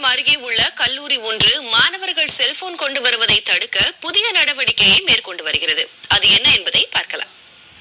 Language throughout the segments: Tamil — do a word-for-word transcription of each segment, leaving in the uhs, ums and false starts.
குன்றாலம் அருகே உள்ள கல்லூரி ஒன்று மாணவர்கள் செல்போன் கொண்டு வருவதை தடுக்க புதிய நடவடிக்கையை மேற்கொண்டு வருகிறது. அது என்ன என்பதை பார்க்கலாம்.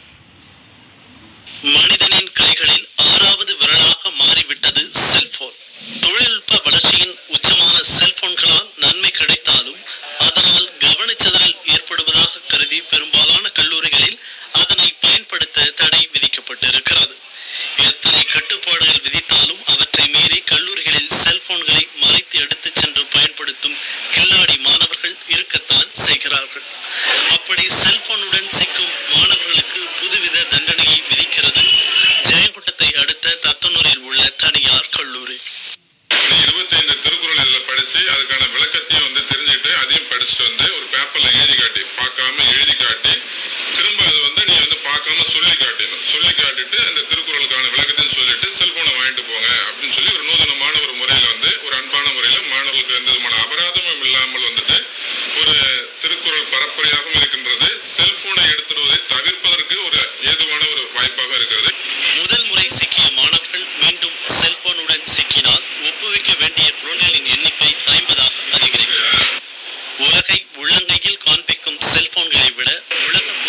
மனிதனின் கைகளில் ஆறாவது விரலாக மாறிவிட்டது செல்போன். தொழில்நுட்ப வளர்ச்சியின் உச்சமான செல்போன்களால் நன்மை கிடைத்தாலும் அதனால் கவனச்சிதறல் ஏற்படுவதாக கருதி பெரும்பாலான கல்லூரிகளில் அதனை பயன்படுத்த தடை விதிக்கப்பட்டிருக்கிறது. எத்தனை கட்டுப்பாடுகள் விதித்தாலும் அவற்றை மீறி கல்லூரிகளில் செல்போன்களை மறைத்து எடுத்துச் சென்று பயன்படுத்தும் கில்லாடி மாணவர்கள் இருக்கத்தான் செய்கிறார்கள். அப்படி செல்போனுடன் சிக்கும் மாணவர்களுக்கு புதுவித தண்டனையை விதிக்கிறது ஜெயங்கொண்டத்தை அடுத்த தத்தனூரில் உள்ள தனியார் கல்லூரி. இருபத்தி ஐந்து திருக்குறள் இதில் படிச்சு அதுக்கான விளக்கத்தையும் வந்து தெரிஞ்சுக்கிட்டு அதையும் படிச்சுட்டு வந்து ஒரு பேப்பர்ல எழுதி காட்டி பார்க்காம எழுதி காட்டி திரும்ப அது வந்து நீ வந்து பார்க்காம சொல்லி காட்டணும். சொல்லி காட்டிட்டு அந்த திருக்குறளுக்கான விளக்கத்தையும் சொல்லிட்டு செல்போனை வாங்கிட்டு போங்க அப்படின்னு சொல்லி ஒரு நூதனமான ஒரு முறையில வந்து ஒரு அன்பான முறையில மாணவர்களுக்கு எந்த விதமான அபராதமும் இல்லாமல் வந்துட்டு ஒரு திருக்குறள் பரப்புரையாகவும் இருக்கின்றது. செல்போனை எடுத்துடுவதை தவிர்ப்பதற்கு ஒரு ஏதுவான ஒரு வாய்ப்பாக இருக்கிறது. முதல் முறை சிக்கிய மாணவர்கள் மீண்டும் செல்போனுடன் சிக்கினால் ஒப்புவிக்க வேண்டிய குற்றங்களின் எண்ணிக்கை ஐம்பதாக அதிகரிக்கிறது. உலகை உள்ளங்கையில் காண்பிக்கும் செல்போன்களை விட உலக